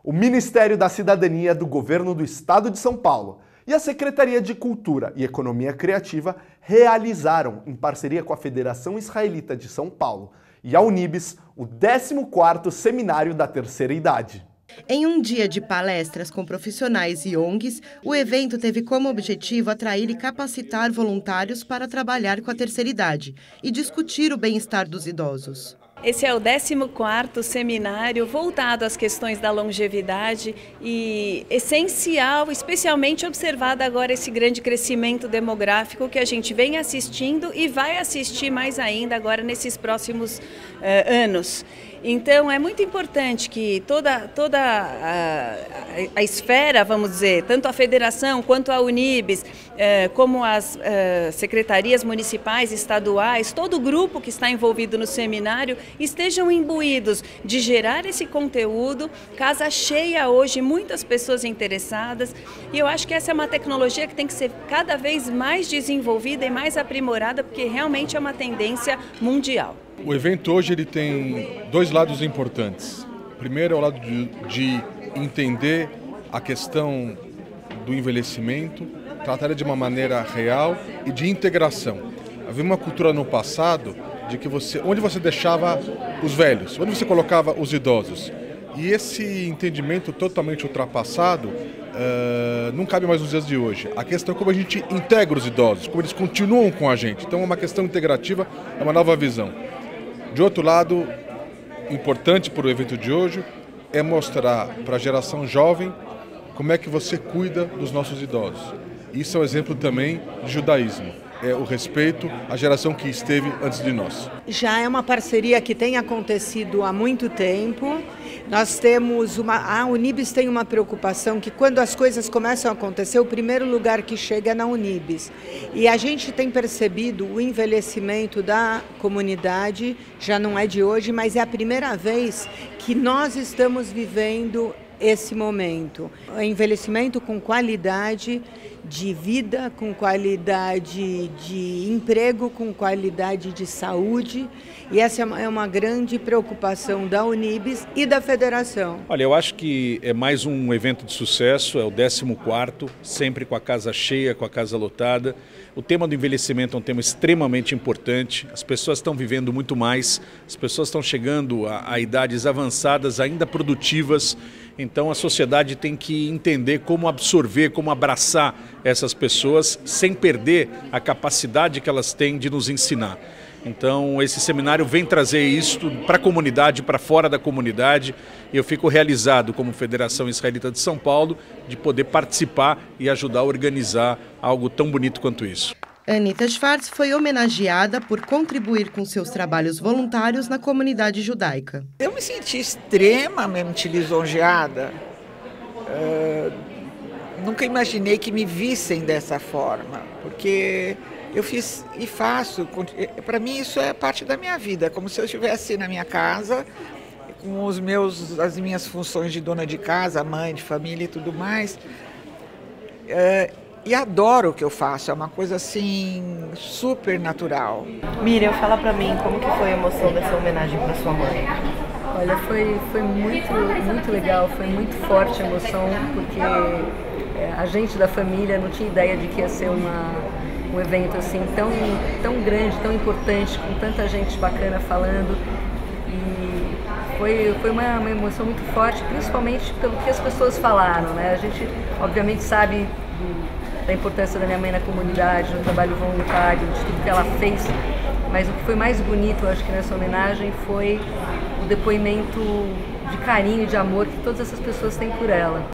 O Ministério da Cidadania do Governo do Estado de São Paulo e a Secretaria de Cultura e Economia Criativa realizaram, em parceria com a Federação Israelita de São Paulo e a Unibis, o 14º Seminário da Terceira Idade. Em um dia de palestras com profissionais e ONGs, o evento teve como objetivo atrair e capacitar voluntários para trabalhar com a terceira idade e discutir o bem-estar dos idosos. Esse é o 14º seminário voltado às questões da longevidade e essencial, especialmente observado agora esse grande crescimento demográfico que a gente vem assistindo e vai assistir mais ainda agora nesses próximos anos. Então é muito importante que toda a esfera, vamos dizer, tanto a federação quanto a Unibis, como as secretarias municipais, estaduais, todo o grupo que está envolvido no seminário estejam imbuídos de gerar esse conteúdo, casa cheia hoje, muitas pessoas interessadas, e eu acho que essa é uma tecnologia que tem que ser cada vez mais desenvolvida e mais aprimorada, porque realmente é uma tendência mundial. O evento hoje ele tem dois lados importantes. Primeiro é o lado de entender a questão do envelhecimento, tratar de uma maneira real e de integração. Havia uma cultura no passado de que onde você deixava os velhos, onde você colocava os idosos. E esse entendimento totalmente ultrapassado não cabe mais nos dias de hoje. A questão é como a gente integra os idosos, como eles continuam com a gente. Então é uma questão integrativa, é uma nova visão. De outro lado, importante para o evento de hoje é mostrar para a geração jovem como é que você cuida dos nossos idosos. Isso é um exemplo também de judaísmo. É o respeito à geração que esteve antes de nós. Já é uma parceria que tem acontecido há muito tempo. Nós temos a Unibis tem uma preocupação que quando as coisas começam a acontecer, o primeiro lugar que chega é na Unibis. E a gente tem percebido o envelhecimento da comunidade, já não é de hoje, mas é a primeira vez que nós estamos vivendo esse momento. O envelhecimento com qualidade de vida, com qualidade de emprego, com qualidade de saúde. E essa é uma grande preocupação da Unibis e da Federação. Olha, eu acho que é mais um evento de sucesso, é o 14º, sempre com a casa cheia, com a casa lotada. O tema do envelhecimento é um tema extremamente importante, as pessoas estão vivendo muito mais, as pessoas estão chegando a idades avançadas, ainda produtivas, então a sociedade tem que entender como absorver, como abraçar essas pessoas sem perder a capacidade que elas têm de nos ensinar. Então esse seminário vem trazer isso para a comunidade, para fora da comunidade, e eu fico realizado como Federação Israelita de São Paulo de poder participar e ajudar a organizar algo tão bonito quanto isso. Anita Schwartz foi homenageada por contribuir com seus trabalhos voluntários na comunidade judaica. Eu me senti extremamente lisonjeada. Nunca imaginei que me vissem dessa forma, porque eu fiz e faço, para mim isso é parte da minha vida, é como se eu estivesse na minha casa, com as minhas funções de dona de casa, mãe, de família e tudo mais, e adoro o que eu faço, é uma coisa assim, super natural. Miriam, fala pra mim como que foi a emoção dessa homenagem para sua mãe. Olha, foi muito legal, foi muito forte a emoção, porque a gente da família não tinha ideia de que ia ser um evento assim tão grande, tão importante, com tanta gente bacana falando, e foi uma emoção muito forte, principalmente pelo que as pessoas falaram, né? A gente obviamente sabe da importância da minha mãe na comunidade, no trabalho voluntário, de tudo que ela fez, mas o que foi mais bonito, eu acho que nessa homenagem, foi o depoimento de carinho e de amor que todas essas pessoas têm por ela.